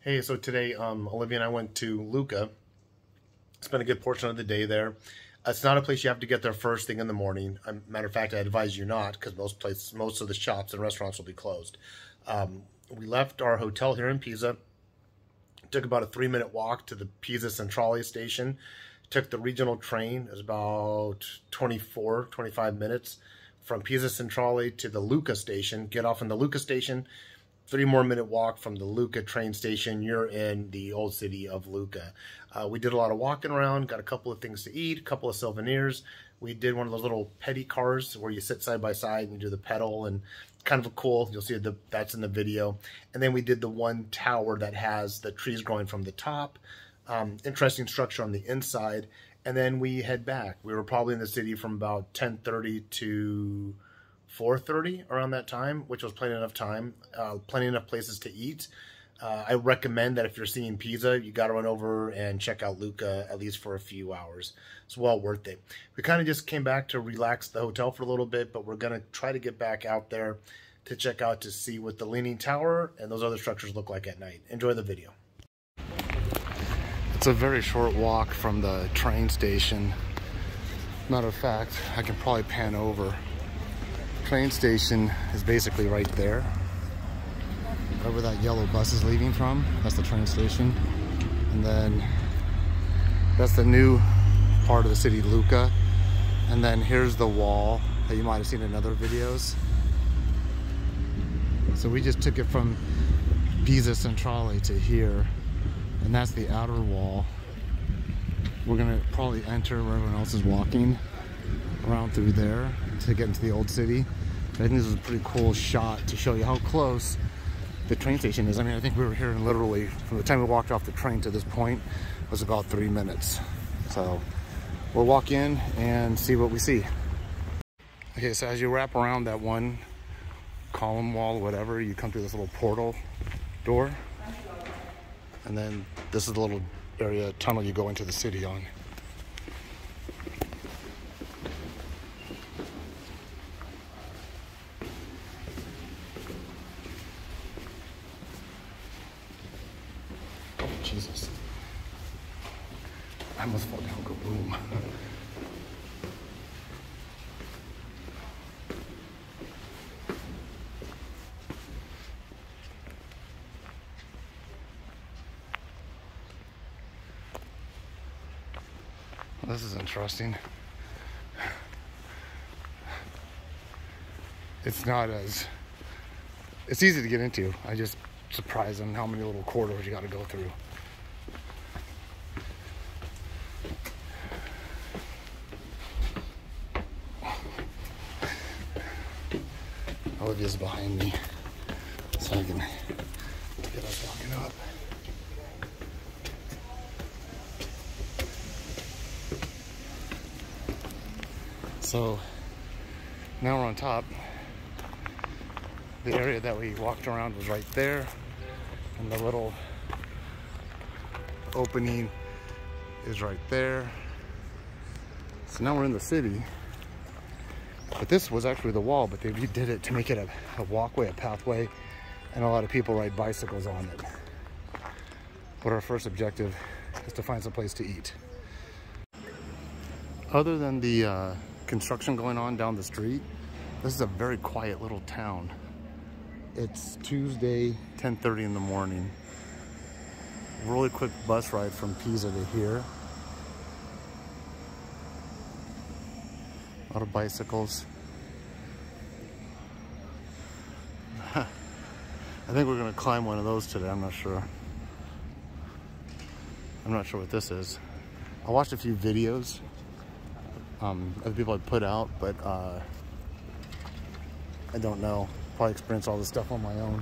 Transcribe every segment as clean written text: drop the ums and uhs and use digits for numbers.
Hey, so today Olivia and I went to Lucca. Spent a good portion of the day there. It's not a place you have to get there first thing in the morning. Matter of fact, I advise you not, because most of the shops and restaurants will be closed. We left our hotel here in Pisa. Took about a 3-minute walk to the Pisa Centrale station. Took the regional train. It was about 25 minutes from Pisa Centrale to the Lucca station. Get off in the Lucca station. 3-more-minute walk from the Lucca train station. You're in the old city of Lucca. We did a lot of walking around, got a couple of things to eat, a couple of souvenirs. We did one of those little petty cars where you sit side by side and you do the pedal, and kind of cool. You'll see that's in the video. And then we did the one tower that has the trees growing from the top. Interesting structure on the inside. And then we head back. We were probably in the city from about 10:30 to 4:30 around that time, which was plenty enough time, plenty enough places to eat. I recommend that if you're seeing Pisa, you got to run over and check out Lucca at least for a few hours. It's well worth it. We kind of just came back to relax the hotel for a little bit, but we're going to try to get back out there to check out to see what the Leaning Tower and those other structures look like at night. Enjoy the video. It's a very short walk from the train station. Matter of fact, I can probably pan over. Train station is basically right there. Right where that yellow bus is leaving from, that's the train station. And then that's the new part of the city, Lucca. And then here's the wall that you might have seen in other videos. So we just took it from Pisa Centrale to here, and that's the outer wall. We're gonna probably enter where everyone else is walking around through there to get into the old city. But I think this is a pretty cool shot to show you how close the train station is. I mean, I think we were here in literally, from the time we walked off the train to this point, was about 3 minutes. So we'll walk in and see what we see. Okay, so as you wrap around that one column wall, whatever, you come through this little portal door. And then this is the little area, tunnel you go into the city on. Jesus. I almost fall down, go boom. Well, this is interesting. It's not as, it's easy to get into. I just surprised on how many little corridors you got to go through. Olivia's behind me, so I can get us walking up. So now we're on top. The area that we walked around was right there, and the little opening is right there. So now we're in the city. But this was actually the wall, but they redid it to make it a walkway, a pathway, and a lot of people ride bicycles on it. But our first objective is to find some place to eat. Other than the construction going on down the street, this is a very quiet little town. It's Tuesday, 10:30 in the morning. Really quick bus ride from Pisa to here. A lot of bicycles. I think we're gonna climb one of those today, I'm not sure. I'm not sure what this is. I watched a few videos, other people had put out, but I don't know. Probably experience all this stuff on my own.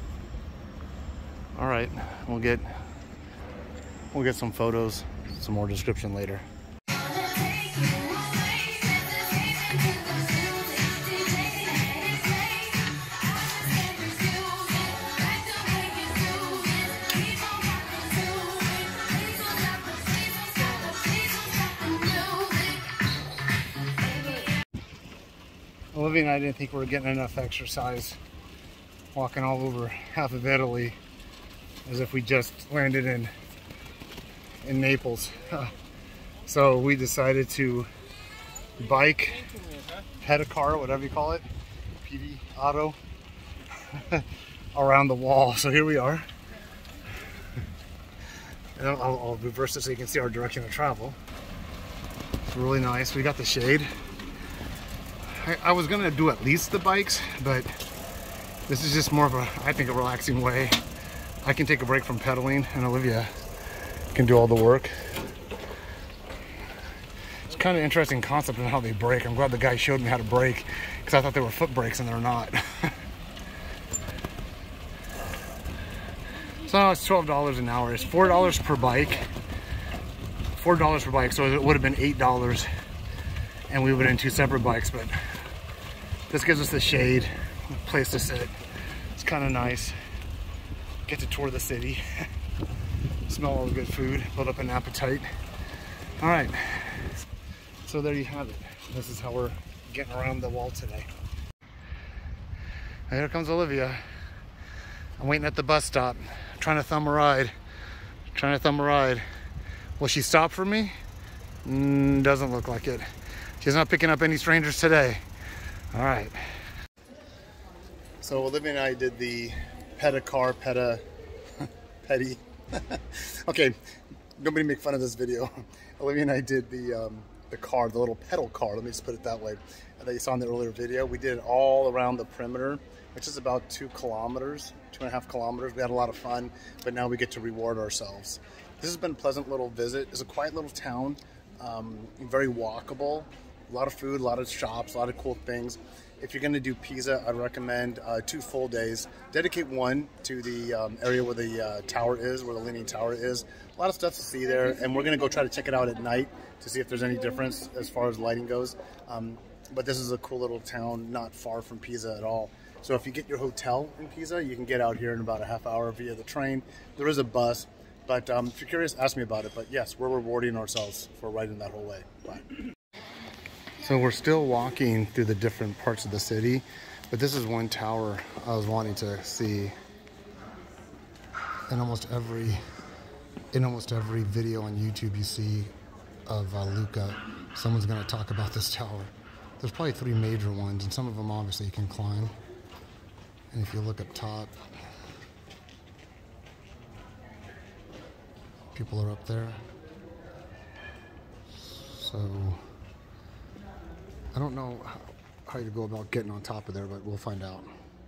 All right, we'll get some photos, some more description later. Olivia and I didn't think we were getting enough exercise walking all over half of Italy as if we just landed in Naples. So we decided to bike, head a car, whatever you call it, PD auto, around the wall. So here we are. And I'll reverse it so you can see our direction of travel. It's really nice. We got the shade. I was gonna do at least the bikes, but this is just more of a, I think, a relaxing way. I can take a break from pedaling, and Olivia can do all the work. It's kind of interesting concept in how they brake. I'm glad the guy showed me how to brake, because I thought they were foot brakes and they're not. So it's $12 an hour. It's $4 per bike. $4 per bike, so it would have been $8, and we would have been 2 separate bikes, but this gives us the shade, a place to sit. It's kind of nice. Get to tour the city, smell all the good food, build up an appetite. All right, so there you have it. This is how we're getting around the wall today. And here comes Olivia. I'm waiting at the bus stop, trying to thumb a ride. Will she stop for me? Doesn't look like it. She's not picking up any strangers today. All right. So Olivia and I did the petty. Okay, nobody make fun of this video. Olivia and I did the car, the little pedal car, let me just put it that way, that you saw in the earlier video. We did it all around the perimeter, which is about 2 kilometers, 2.5 kilometers. We had a lot of fun, but now we get to reward ourselves. This has been a pleasant little visit. It's a quiet little town, very walkable, a lot of food, a lot of shops, a lot of cool things. If you're going to do Pisa, I'd recommend 2 full days. Dedicate 1 to the area where the tower is, where the Leaning Tower is. A lot of stuff to see there, and we're going to go try to check it out at night to see if there's any difference as far as lighting goes. But this is a cool little town, not far from Pisa at all. So if you get your hotel in Pisa, you can get out here in about a half hour via the train. There is a bus, but if you're curious, ask me about it. But yes, we're rewarding ourselves for riding that whole way. Bye. So we're still walking through the different parts of the city, but this is one tower I was wanting to see. In almost every video on YouTube you see of Lucca, someone's going to talk about this tower. There's probably 3 major ones, and some of them obviously you can climb. And if you look up top, people are up there. So I don't know how you go about getting on top of there, but we'll find out.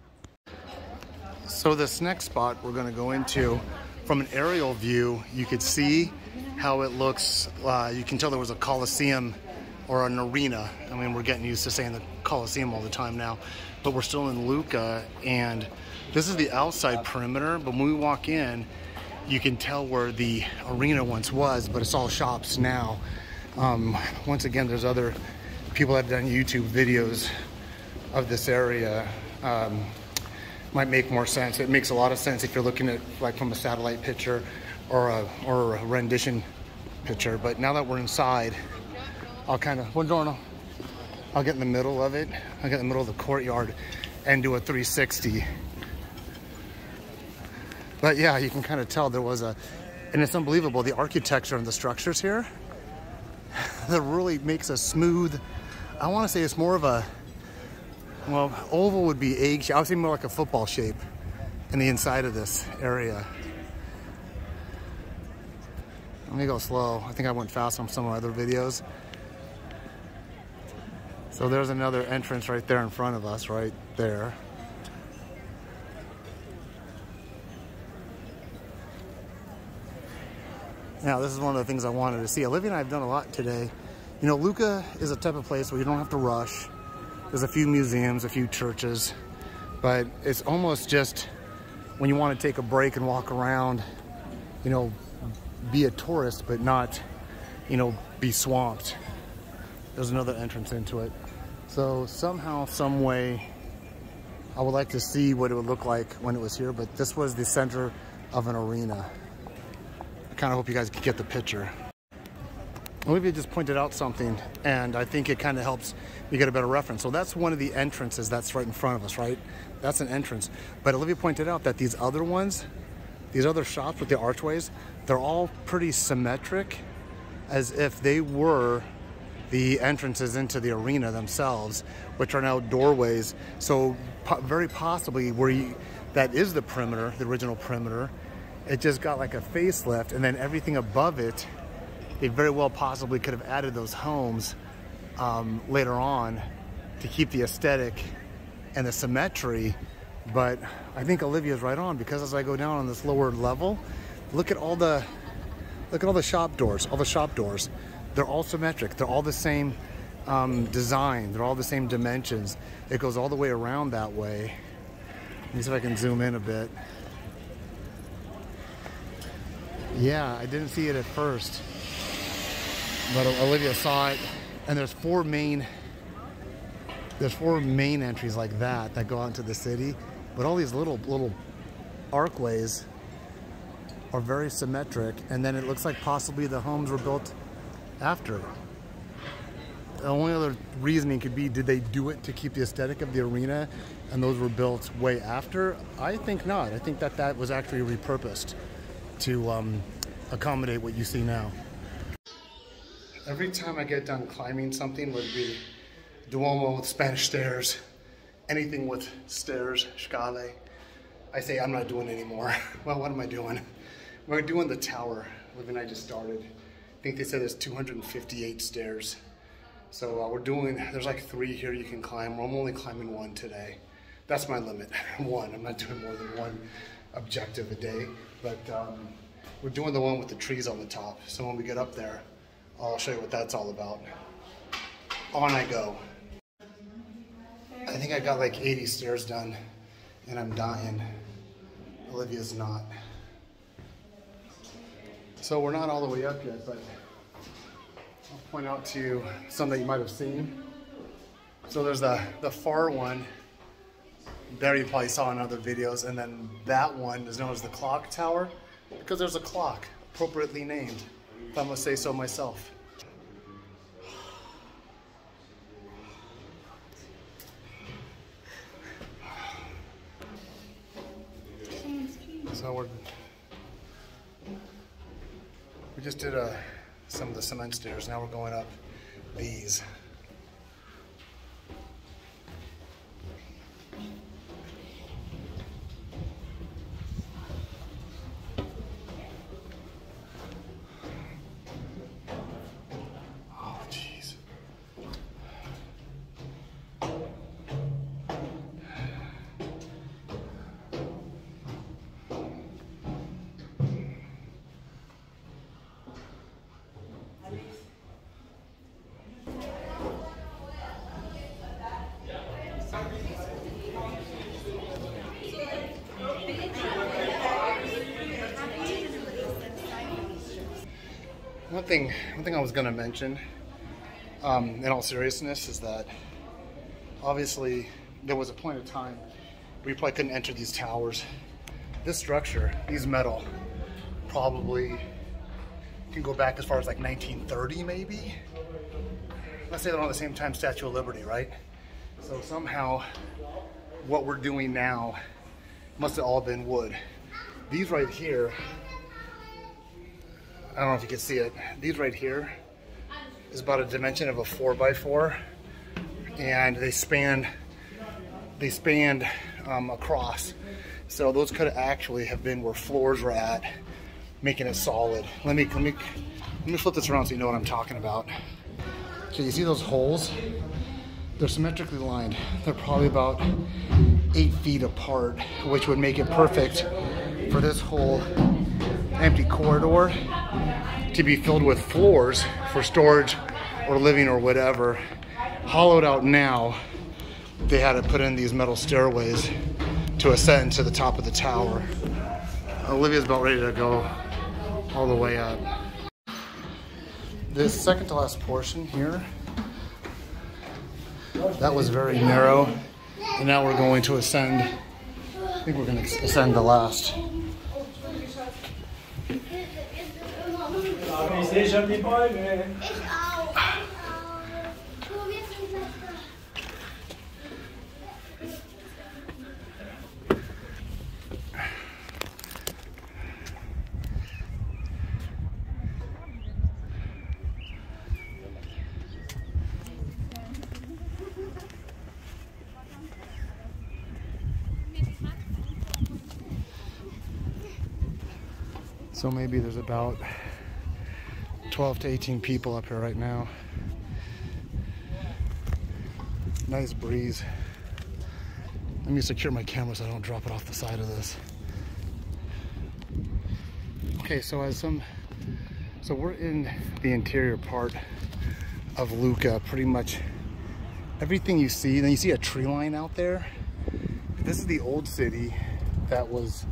So this next spot we're going to go into, from an aerial view, you could see how it looks. You can tell there was a Coliseum or an arena. I mean, we're getting used to saying the Coliseum all the time now, but we're still in Lucca, and this is the outside perimeter. But when we walk in, you can tell where the arena once was, but it's all shops now. Once again, there's other people that have done YouTube videos of this area. Might make more sense. It makes a lot of sense if you're looking at like from a satellite picture or a rendition picture. But now that we're inside, I'll kind of, I'll get in the middle of it. I'll get in the middle of the courtyard and do a 360. But yeah, you can kind of tell there was and it's unbelievable, the architecture and the structures here that really makes a smooth, I want to say it's more of a, well, oval would be egg shape. I would say more like a football shape in the inside of this area. Let me go slow. I think I went fast on some of my other videos. So there's another entrance right there in front of us, right there. Now, this is one of the things I wanted to see. Olivia and I have done a lot today. You know, Lucca is a type of place where you don't have to rush. There's a few museums, a few churches, but it's almost just when you want to take a break and walk around, you know, be a tourist, but not, you know, be swamped. There's another entrance into it. So somehow, some way, I would like to see what it would look like when it was here, but this was the center of an arena. I kind of hope you guys can get the picture. Olivia just pointed out something, and I think it kind of helps you get a better reference. So that's one of the entrances that's right in front of us, right? That's an entrance. But Olivia pointed out that these other ones these other shops with the archways, they're all pretty symmetric, as if they were the entrances into the arena themselves, which are now doorways. So very possibly that is the perimeter, the original perimeter. It just got like a facelift, and then everything above it, they very well possibly could have added those homes later on to keep the aesthetic and the symmetry. But I think Olivia's right on, because as I go down on this lower level, look at all the shop doors, They're all symmetric. They're all the same design. They're all the same dimensions. It goes all the way around that way. Let me see if I can zoom in a bit. Yeah, I didn't see it at first, but Olivia saw it. And there's four main entries like that go out into the city. But all these little archways are very symmetric. And then it looks like possibly the homes were built after. The only other reasoning could be, did they do it to keep the aesthetic of the arena and those were built way after? I think not. I think that was actually repurposed to accommodate what you see now. Every time I get done climbing something, whether it be Duomo with Spanish stairs, anything with stairs, scale, I say I'm not doing anymore. Well, what am I doing? We're doing the tower. Liv and I just started. I think they said there's 258 stairs. So there's like 3 here you can climb. I'm only climbing 1 today. That's my limit, 1. I'm not doing more than 1 objective a day. But we're doing the one with the trees on the top. So when we get up there, I'll show you what that's all about. On I go. I think I got like 80 stairs done and I'm dying. Olivia's not. So we're not all the way up yet, but I'll point out to you some that you might have seen. So there's the far one. There you probably saw in other videos, and then that one is known as the clock tower because there's a clock appropriately named, if I must say so myself. So we just did some of the cement stairs. Now we're going up these. Oh, jeez. One thing I was going to mention, in all seriousness, is that obviously there was a point of time where you probably couldn't enter these towers. This structure, these metal, probably can go back as far as like 1930 maybe. Let's say they're on the same time Statue of Liberty, right? So somehow what we're doing now must have all been wood. These right here, I don't know if you can see it. These right here is about a dimension of a 4x4, and they span across. So those could actually have been where floors were at, making it solid. Let me flip this around so you know what I'm talking about. So you see those holes? They're symmetrically lined. They're probably about 8 feet apart, which would make it perfect for this whole empty corridor to be filled with floors for storage or living or whatever. Hollowed out now, they had to put in these metal stairways to ascend to the top of the tower. Olivia's about ready to go all the way up. This second to last portion here, that was very narrow, and now we're going to ascend. I think we're going to ascend the last. So maybe there's about 12 to 18 people up here right now. Nice breeze. Let me secure my camera so I don't drop it off the side of this. Okay, so we're in the interior part of Lucca. Pretty much everything you see, then you see a tree line out there. This is the old city that was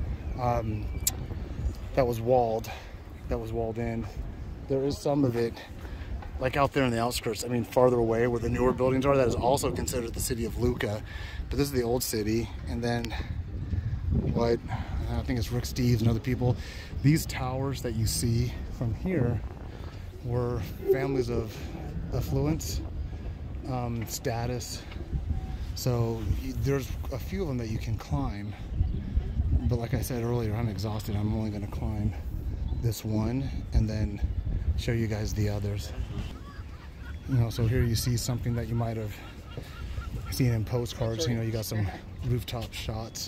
walled in. There is some of it like out there in the outskirts, I mean farther away where the newer buildings are, that is also considered the city of Lucca. But this is the old city. And then what, I think it's Rick Steves and other people, these towers that you see from here were families of affluence, status. So there's a few of them that you can climb. But like I said earlier, I'm exhausted. I'm only gonna climb this one and then show you guys the others. You know, so here you see something that you might have seen in postcards. You know, you got some rooftop shots.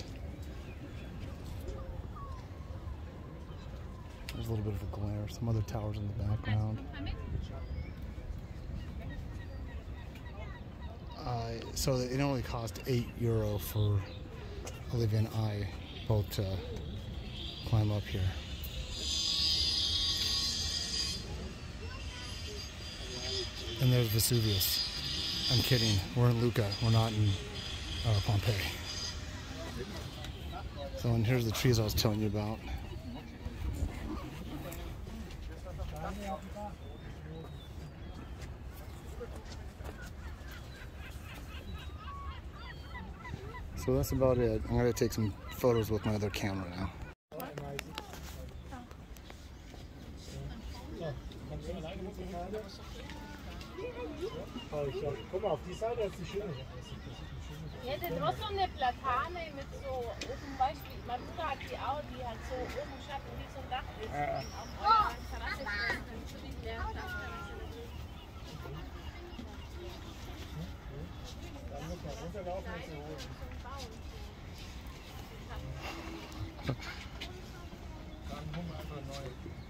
There's a little bit of a glare. Some other towers in the background. So it only cost €8 for Olivia and I both to climb up here. And there's Vesuvius. I'm kidding. We're in Lucca. We're not in Pompeii. So, and here's the trees I was telling you about. So that's about it. I'm going to take some photos with my other camera now. Guck mal, auf die Seite ist die schöne. Ja, das ist so eine Platane mit so, zum Beispiel, mein Bruder hat die auch, die hat so oben Schatten wie so ein Dach ist. Auf eurer Terrasse ist zu diesem Leerstand. Dann muss man runterlaufen und so holen. Dann holen wir einfach neu.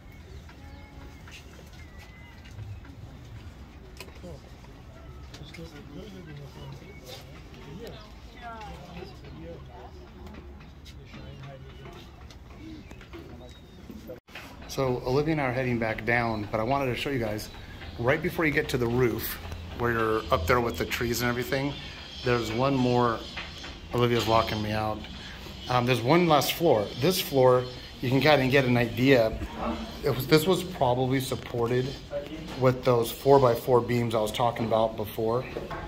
So Olivia and I are heading back down, but I wanted to show you guys, right before you get to the roof, where you're up there with the trees and everything, there's one more. Olivia's locking me out. There's one last floor. This floor, you can kind of get an idea. This was probably supported with those 4x4 beams I was talking about before.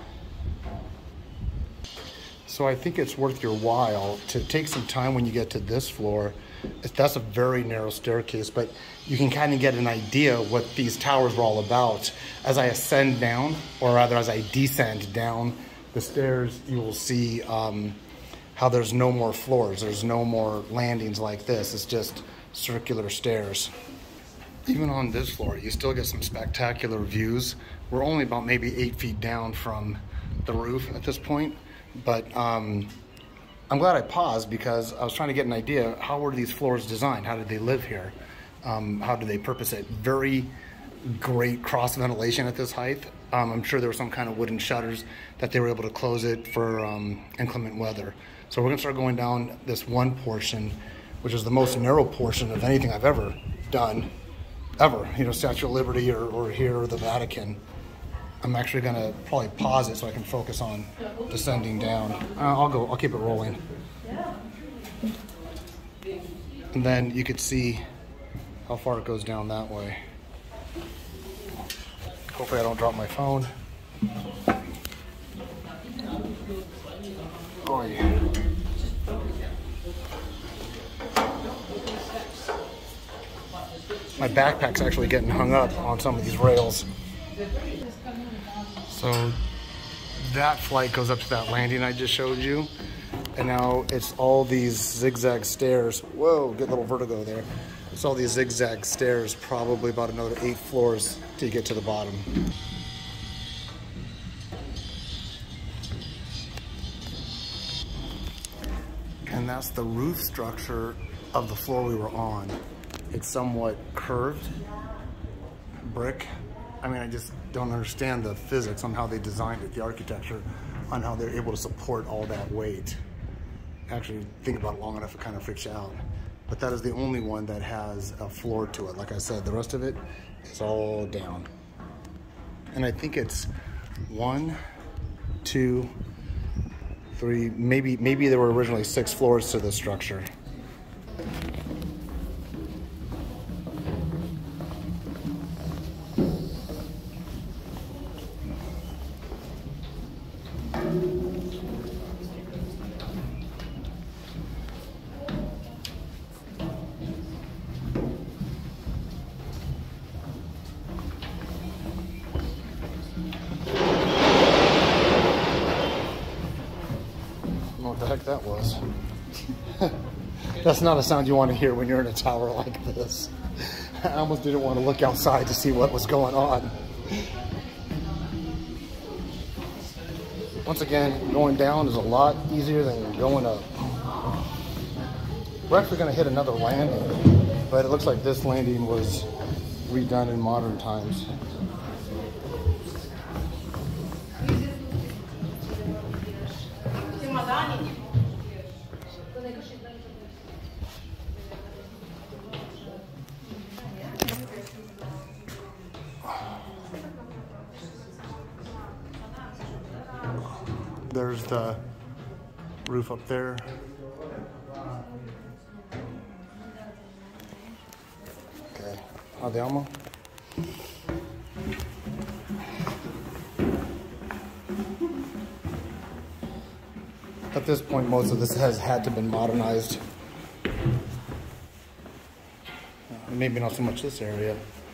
So I think it's worth your while to take some time when you get to this floor. That's a very narrow staircase, but you can kind of get an idea what these towers were all about. As I ascend down, or rather as I descend down the stairs, you will see how there's no more floors. There's no more landings like this. It's just circular stairs. Even on this floor, you still get some spectacular views. We're only about maybe 8 feet down from the roof at this point, but I'm glad I paused because I was trying to get an idea, how were these floors designed? How did they live here? How did they purpose it? Very great cross ventilation at this height. I'm sure there were some kind of wooden shutters that they were able to close it for inclement weather. So we're gonna start going down this one portion, which is the most narrow portion of anything I've ever done, ever. You know, Statue of Liberty or here or the Vatican. I'm actually gonna probably pause it so I can focus on descending down. I'll keep it rolling. And then you could see how far it goes down that way. Hopefully I don't drop my phone. Oh yeah. My backpack's actually getting hung up on some of these rails. So that flight goes up to that landing I just showed you. And now it's all these zigzag stairs. Whoa, get a little vertigo there. It's all these zigzag stairs, probably about another 8 floors to get to the bottom. And that's the roof structure of the floor we were on. it's somewhat curved brick. I mean, I just don't understand the physics on how they designed it, the architecture, on how they're able to support all that weight. Actually, think about it long enough, it kind of freaks you out. But that is the only one that has a floor to it. Like I said, the rest of it is all down. And I think it's 1, 2, 3, maybe there were originally 6 floors to this structure. What the heck that was. That's not a sound you want to hear when you're in a tower like this. I almost didn't want to look outside to see what was going on. Once again, going down is a lot easier than going up. We're actually going to hit another landing, but it looks like this landing was redone in modern times. There's the roof up there. Okay, andiamo. At this point, most of this has had to been modernized. Maybe not so much this area.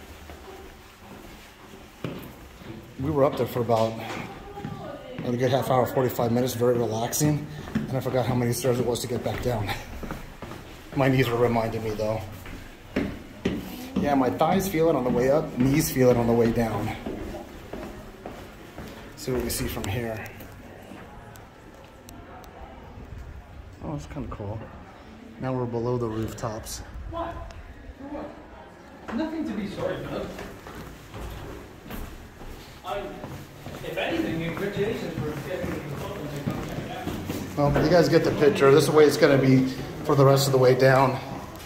We were up there for about a good half hour, 45 minutes, very relaxing, and I forgot how many stairs it was to get back down. My knees were reminding me though. Yeah, my thighs feel it on the way up, knees feel it on the way down. Let's see what we see from here. Oh, it's kind of cool. Now we're below the rooftops. What? For what? Nothing to be sorry about. If anything, congratulations for getting the consultant to come back down. Well, you guys get the picture. This is the way it's going to be for the rest of the way down.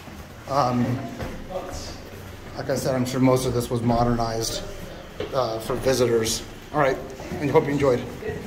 Like I said, I'm sure most of this was modernized for visitors. All right, and hope you enjoyed.